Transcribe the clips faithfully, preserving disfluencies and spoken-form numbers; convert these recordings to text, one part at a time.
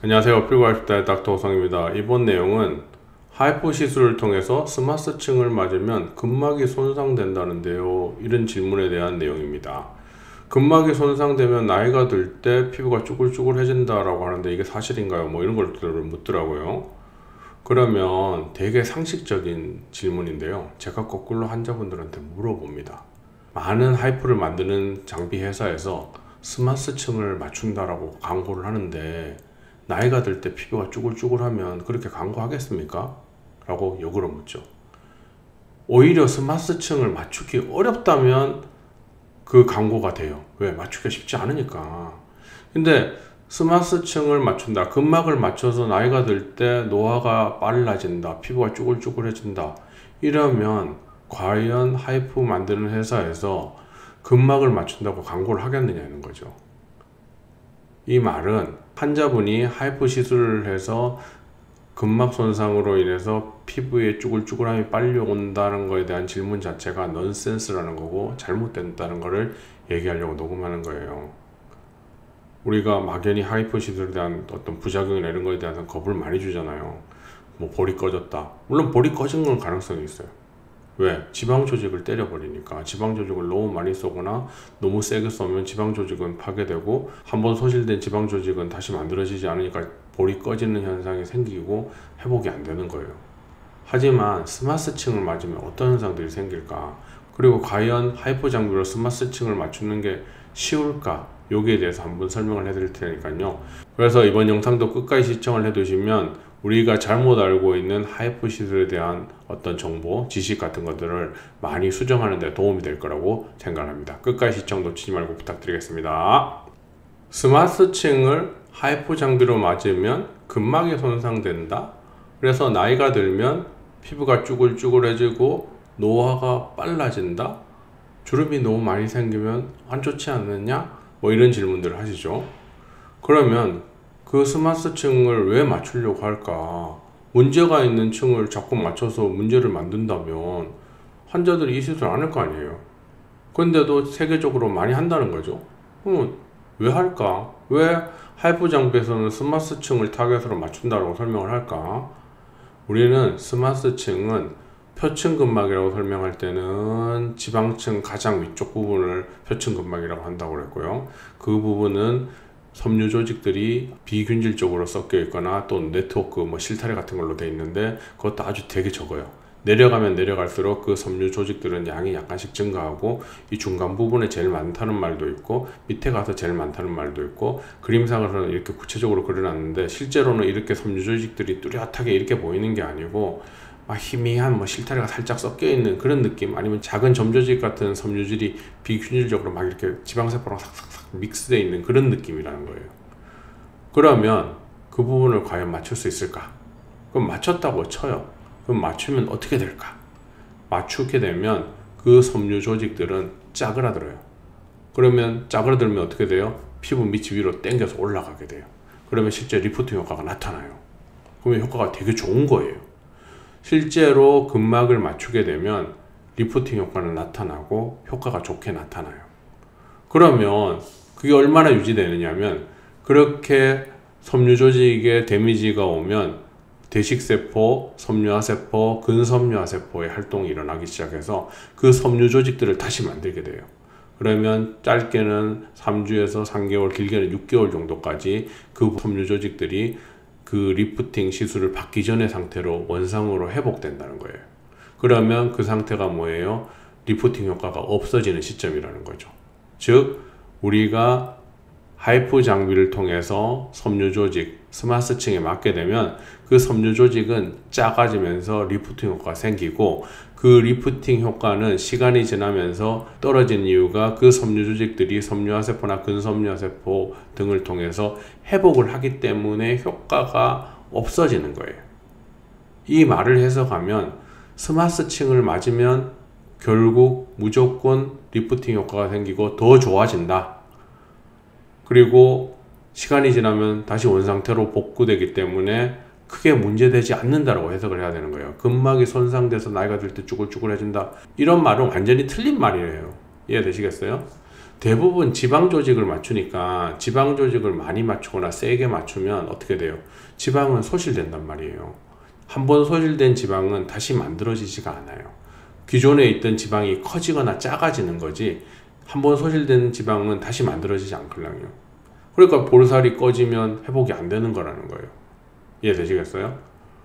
안녕하세요. 피부가 쉽다의 닥터 호성입니다. 이번 내용은 하이포 시술을 통해서 스마스층을 맞으면 근막이 손상된다는데요. 이런 질문에 대한 내용입니다. 근막이 손상되면 나이가 들 때 피부가 쭈글쭈글해진다라고 하는데 이게 사실인가요? 뭐 이런 걸 묻더라고요. 그러면 되게 상식적인 질문인데요. 제가 거꾸로 환자분들한테 물어봅니다. 많은 하이포를 만드는 장비 회사에서 스마스층을 맞춘다라고 광고를 하는데 나이가 들 때 피부가 쭈글쭈글하면 그렇게 광고하겠습니까? 라고 역으로 묻죠. 오히려 스마스층을 맞추기 어렵다면 그 광고가 돼요. 왜? 맞추기가 쉽지 않으니까. 근데 스마스층을 맞춘다, 근막을 맞춰서 나이가 들 때 노화가 빨라진다, 피부가 쭈글쭈글해진다, 이러면 과연 하이프 만드는 회사에서 근막을 맞춘다고 광고를 하겠느냐는 거죠. 이 말은 환자분이 하이프 시술을 해서 근막 손상으로 인해서 피부에 쭈글쭈글함이 빨리 온다는 것에 대한 질문 자체가 넌센스라는 거고 잘못된다는 것을 얘기하려고 녹음하는 거예요. 우리가 막연히 하이프 시술에 대한 어떤 부작용이나 이런 것에 대해서 겁을 많이 주잖아요. 뭐 볼이 꺼졌다. 물론 볼이 꺼진 건 가능성이 있어요. 왜? 지방 조직을 때려버리니까. 지방 조직을 너무 많이 쏘거나 너무 세게 쏘면 지방 조직은 파괴되고 한번 소실된 지방 조직은 다시 만들어지지 않으니까 볼이 꺼지는 현상이 생기고 회복이 안 되는 거예요. 하지만 스마스층을 맞으면 어떤 현상들이 생길까? 그리고 과연 하이포 장비로 스마스층을 맞추는 게 쉬울까? 여기에 대해서 한번 설명을 해드릴 테니까요. 그래서 이번 영상도 끝까지 시청을 해두시면 우리가 잘못 알고 있는 하이포 시술에 대한 어떤 정보, 지식 같은 것들을 많이 수정하는 데 도움이 될 거라고 생각합니다. 끝까지 시청 놓치지 말고 부탁드리겠습니다. 스마스층을 하이포 장비로 맞으면 근막이 손상된다. 그래서 나이가 들면 피부가 쭈글쭈글해지고 노화가 빨라진다. 주름이 너무 많이 생기면 안 좋지 않느냐? 뭐 이런 질문들을 하시죠. 그러면 그 스마스층을 왜 맞추려고 할까? 문제가 있는 층을 자꾸 맞춰서 문제를 만든다면 환자들이 이 시술 안 할 거 아니에요. 근데도 세계적으로 많이 한다는 거죠. 그럼 왜 할까? 왜 하이포 장비에서는 스마스층을 타겟으로 맞춘다고 설명을 할까? 우리는 스마스층은 표층근막이라고 설명할 때는 지방층 가장 위쪽 부분을 표층근막이라고 한다고 그랬고요. 그 부분은 섬유 조직들이 비균질적으로 섞여 있거나 또 네트워크 뭐 실타래 같은 걸로 되어 있는데 그것도 아주 되게 적어요. 내려가면 내려갈수록 그 섬유 조직들은 양이 약간씩 증가하고 이 중간 부분에 제일 많다는 말도 있고 밑에 가서 제일 많다는 말도 있고 그림상으로는 이렇게 구체적으로 그려놨는데 실제로는 이렇게 섬유 조직들이 뚜렷하게 이렇게 보이는 게 아니고 막 희미한 뭐 실타래가 살짝 섞여 있는 그런 느낌, 아니면 작은 점조직 같은 섬유질이 비균일적으로 막 이렇게 지방세포랑 삭삭삭 믹스되어 있는 그런 느낌이라는 거예요. 그러면 그 부분을 과연 맞출 수 있을까? 그럼 맞췄다고 쳐요. 그럼 맞추면 어떻게 될까? 맞추게 되면 그 섬유 조직들은 짜그라들어요. 그러면 짜그라들면 어떻게 돼요? 피부 밑이 위로 당겨서 올라가게 돼요. 그러면 실제 리프팅 효과가 나타나요. 그러면 효과가 되게 좋은 거예요. 실제로 근막을 맞추게 되면 리프팅 효과는 나타나고 효과가 좋게 나타나요. 그러면 그게 얼마나 유지되느냐면 그렇게 섬유 조직에 데미지가 오면 대식세포, 섬유화세포, 근섬유화세포의 활동이 일어나기 시작해서 그 섬유 조직들을 다시 만들게 돼요. 그러면 짧게는 삼 주에서 삼 개월, 길게는 육 개월 정도까지 그 섬유 조직들이 그 리프팅 시술을 받기 전의 상태로 원상으로 회복된다는 거예요. 그러면 그 상태가 뭐예요? 리프팅 효과가 없어지는 시점이라는 거죠. 즉 우리가 하이프 장비를 통해서 섬유 조직, 스마스층에 맞게 되면 그 섬유 조직은 작아지면서 리프팅 효과가 생기고 그 리프팅 효과는 시간이 지나면서 떨어진 이유가 그 섬유 조직들이 섬유화세포나 근섬유화세포 등을 통해서 회복을 하기 때문에 효과가 없어지는 거예요. 이 말을 해석하면 스마스층을 맞으면 결국 무조건 리프팅 효과가 생기고 더 좋아진다. 그리고 시간이 지나면 다시 원상태로 복구되기 때문에 크게 문제되지 않는다라고 해석을 해야 되는 거예요. 근막이 손상돼서 나이가 들 때 쭈글쭈글해진다, 이런 말은 완전히 틀린 말이에요. 이해되시겠어요? 대부분 지방 조직을 맞추니까 지방 조직을 많이 맞추거나 세게 맞추면 어떻게 돼요? 지방은 소실된단 말이에요. 한번 소실된 지방은 다시 만들어지지가 않아요. 기존에 있던 지방이 커지거나 작아지는 거지 한번 소실된 지방은 다시 만들어지지 않거든요. 그러니까 볼살이 꺼지면 회복이 안 되는 거라는 거예요. 이해되시겠어요?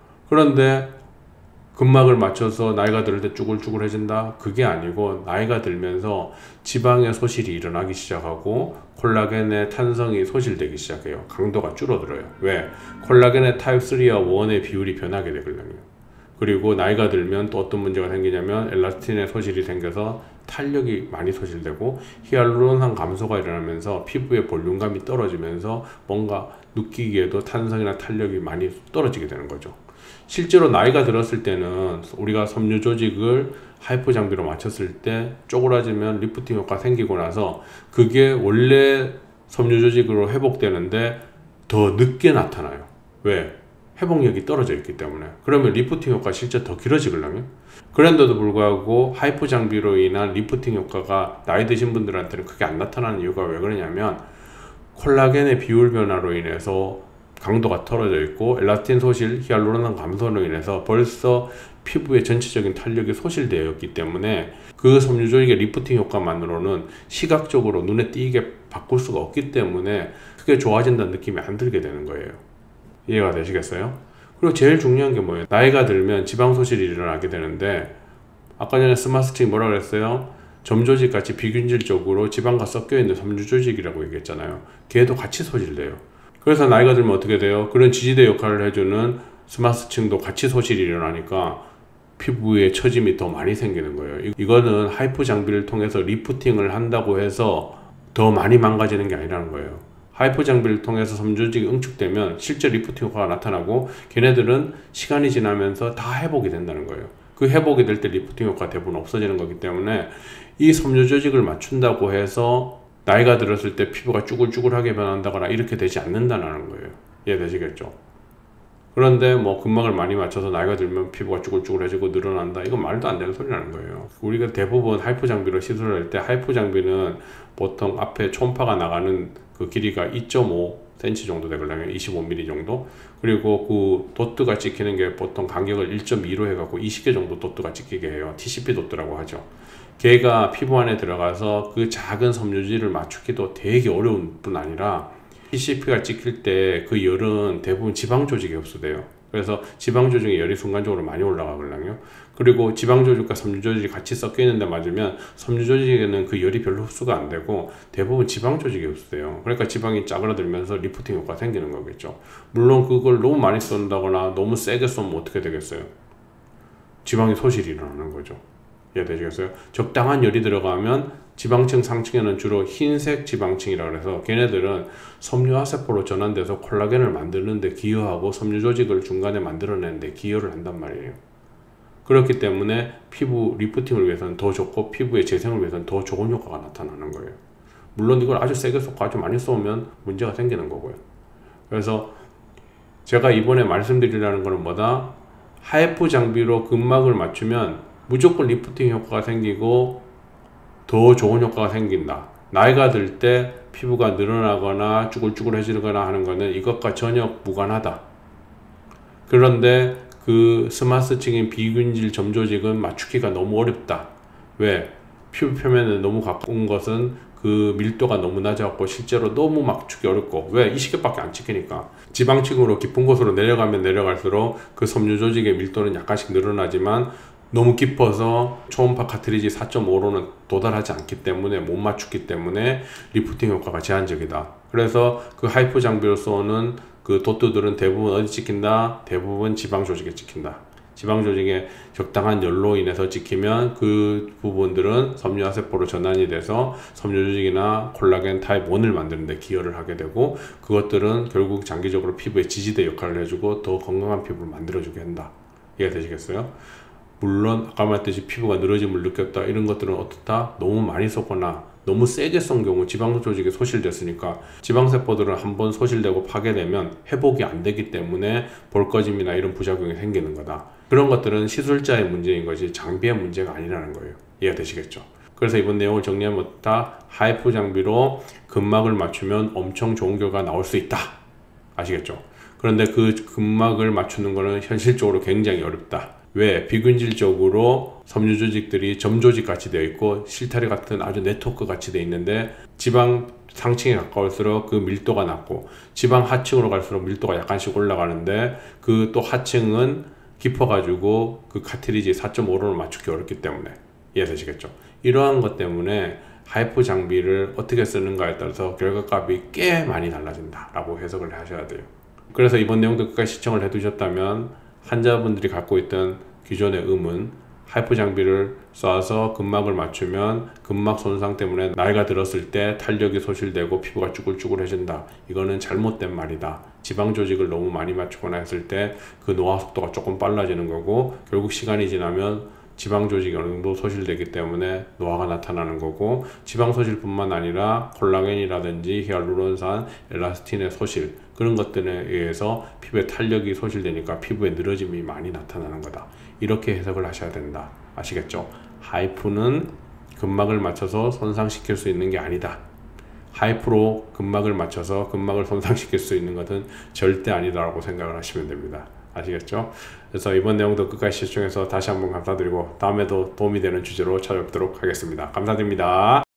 그런데 근막을 맞춰서 나이가 들 때 쭈글쭈글해진다? 그게 아니고 나이가 들면서 지방의 소실이 일어나기 시작하고 콜라겐의 탄성이 소실되기 시작해요. 강도가 줄어들어요. 왜? 콜라겐의 타입 삼과 일의 비율이 변하게 되거든요. 그리고 나이가 들면 또 어떤 문제가 생기냐면 엘라스틴의 소실이 생겨서 탄력이 많이 소실되고 히알루론산 감소가 일어나면서 피부의 볼륨감이 떨어지면서 뭔가 느끼기에도 탄성이나 탄력이 많이 떨어지게 되는 거죠. 실제로 나이가 들었을 때는 우리가 섬유 조직을 하이퍼 장비로 맞췄을 때 쪼그라지면 리프팅 효과가 생기고 나서 그게 원래 섬유 조직으로 회복되는데 더 늦게 나타나요. 왜? 회복력이 떨어져 있기 때문에. 그러면 리프팅 효과가 실제 더 길어지거든요. 그런데도 불구하고 하이퍼 장비로 인한 리프팅 효과가 나이 드신 분들한테는 크게 안 나타나는 이유가 왜 그러냐면 콜라겐의 비율 변화로 인해서 강도가 떨어져 있고 엘라스틴 소실, 히알루론산 감소로 인해서 벌써 피부의 전체적인 탄력이 소실되어 있기 때문에 그 섬유 조직의 리프팅 효과만으로는 시각적으로 눈에 띄게 바꿀 수가 없기 때문에 크게 좋아진다는 느낌이 안 들게 되는 거예요. 이해가 되시겠어요? 그리고 제일 중요한 게 뭐예요? 나이가 들면 지방 소실이 일어나게 되는데 아까 전에 스마스틱이 뭐라 그랬어요? 점조직 같이 비균질적으로 지방과 섞여 있는 섬유 조직이라고 얘기했잖아요. 걔도 같이 소실돼요. 그래서 나이가 들면 어떻게 돼요? 그런 지지대 역할을 해주는 스마스층도 같이 소실이 일어나니까 피부에 처짐이 더 많이 생기는 거예요. 이거는 하이퍼 장비를 통해서 리프팅을 한다고 해서 더 많이 망가지는 게 아니라는 거예요. 하이퍼 장비를 통해서 섬유조직이 응축되면 실제 리프팅 효과가 나타나고 걔네들은 시간이 지나면서 다 회복이 된다는 거예요. 그 회복이 될 때 리프팅 효과가 대부분 없어지는 거기 때문에 이 섬유조직을 맞춘다고 해서 나이가 들었을 때 피부가 쭈글쭈글하게 변한다거나 이렇게 되지 않는다는 거예요. 이해되시겠죠? 그런데 뭐 근막을 많이 맞춰서 나이가 들면 피부가 쭈글쭈글해지고 늘어난다, 이건 말도 안 되는 소리라는 거예요. 우리가 대부분 하이퍼 장비로 시술을 할 때 하이퍼 장비는 보통 앞에 초음파가 나가는 그 길이가 이 점 오 센티미터 정도 되거든요. 이십오 밀리미터 정도. 그리고 그 도트가 찍히는 게 보통 간격을 일 점 이로 해갖고 이십 개 정도 도트가 찍히게 해요. 티씨피 도트라고 하죠. 걔가 피부 안에 들어가서 그 작은 섬유질을 맞추기도 되게 어려운 뿐 아니라 티씨피가 찍힐 때 그 열은 대부분 지방 조직에 흡수돼요. 그래서 지방 조직의 열이 순간적으로 많이 올라가거든요. 그리고 지방 조직과 섬유 조직이 같이 섞여 있는데 맞으면 섬유 조직에는 그 열이 별로 흡수가 안 되고 대부분 지방 조직에 흡수돼요. 그러니까 지방이 짜그라들면서 리프팅 효과가 생기는 거겠죠. 물론 그걸 너무 많이 쏜다거나 너무 세게 쏘면 어떻게 되겠어요? 지방이 소실이 일어나는 거죠. 이해되시겠어요? 적당한 열이 들어가면 지방층 상층에는 주로 흰색 지방층이라고 해서 걔네들은 섬유화세포로 전환돼서 콜라겐을 만드는데 기여하고 섬유 조직을 중간에 만들어내는데 기여를 한단 말이에요. 그렇기 때문에 피부 리프팅을 위해서는 더 좋고 피부의 재생을 위해서는 더 좋은 효과가 나타나는 거예요. 물론 이걸 아주 세게 쏘고 아주 많이 쏘면 문제가 생기는 거고요. 그래서 제가 이번에 말씀드리려는 거는 뭐다? 하이퍼 장비로 근막을 맞추면 무조건 리프팅 효과가 생기고 더 좋은 효과가 생긴다. 나이가 들 때 피부가 늘어나거나 쭈글쭈글해지거나 하는 거는 이것과 전혀 무관하다. 그런데 그 스마스층인 비균질 점조직은 맞추기가 너무 어렵다. 왜? 피부 표면에 너무 가까운 것은 그 밀도가 너무 낮아갖고 실제로 너무 맞추기 어렵고, 왜? 이십 개밖에 안 찍히니까. 지방층으로 깊은 곳으로 내려가면 내려갈수록 그 섬유 조직의 밀도는 약간씩 늘어나지만 너무 깊어서 초음파 카트리지 사 점 오로는 도달하지 않기 때문에 못 맞추기 때문에 리프팅 효과가 제한적이다. 그래서 그 하이퍼 장비로 쏘는 그 도트들은 대부분 어디 찍힌다? 대부분 지방 조직에 찍힌다. 지방 조직에 적당한 열로 인해서 찍히면 그 부분들은 섬유화세포로 전환이 돼서 섬유 조직이나 콜라겐 타입 일을 만드는 데 기여를 하게 되고, 그것들은 결국 장기적으로 피부에 지지대 역할을 해주고 더 건강한 피부를 만들어주게 한다. 이해가 되시겠어요? 물론 아까 말했듯이 피부가 늘어짐을 느꼈다, 이런 것들은 어떻다? 너무 많이 쏘거나 너무 세게 쏜 경우 지방 조직이 소실됐으니까 지방세포들은 한번 소실되고 파괴되면 회복이 안 되기 때문에 볼꺼짐이나 이런 부작용이 생기는 거다. 그런 것들은 시술자의 문제인 것이 장비의 문제가 아니라는 거예요. 이해가 되시겠죠? 그래서 이번 내용을 정리하면 어떻다? 하이프 장비로 근막을 맞추면 엄청 좋은 결과가 나올 수 있다. 아시겠죠? 그런데 그 근막을 맞추는 거는 현실적으로 굉장히 어렵다. 왜? 비근질적으로 섬유 조직들이 점 조직 같이 되어 있고 실타래 같은 아주 네트워크 같이 되어 있는데 지방 상층에 가까울수록 그 밀도가 낮고 지방 하층으로 갈수록 밀도가 약간씩 올라가는데 그 또 하층은 깊어가지고 그 카트리지 사 점 오론을 맞추기 어렵기 때문에 이해되시겠죠? 이러한 것 때문에 하이프 장비를 어떻게 쓰는가에 따라서 결과값이 꽤 많이 달라진다 라고 해석을 하셔야 돼요. 그래서 이번 내용도 끝까지 시청을 해 두셨다면 환자분들이 갖고 있던 기존의 의문, 하이프 장비를 쏴서 근막을 맞추면 근막 손상 때문에 나이가 들었을 때 탄력이 소실되고 피부가 쭈글쭈글해진다. 이거는 잘못된 말이다. 지방 조직을 너무 많이 맞추거나 했을 때 그 노화 속도가 조금 빨라지는 거고 결국 시간이 지나면 지방 조직이 어느 정도 소실되기 때문에 노화가 나타나는 거고 지방 소실뿐만 아니라 콜라겐이라든지 히알루론산, 엘라스틴의 소실 그런 것들에 의해서 피부의 탄력이 소실되니까 피부에 늘어짐이 많이 나타나는 거다. 이렇게 해석을 하셔야 된다. 아시겠죠? 하이프는 근막을 맞춰서 손상시킬 수 있는 게 아니다. 하이프로 근막을 맞춰서 근막을 손상시킬 수 있는 것은 절대 아니다라고 생각을 하시면 됩니다. 아시겠죠? 그래서 이번 내용도 끝까지 시청해서 다시 한번 감사드리고 다음에도 도움이 되는 주제로 찾아뵙도록 하겠습니다. 감사드립니다.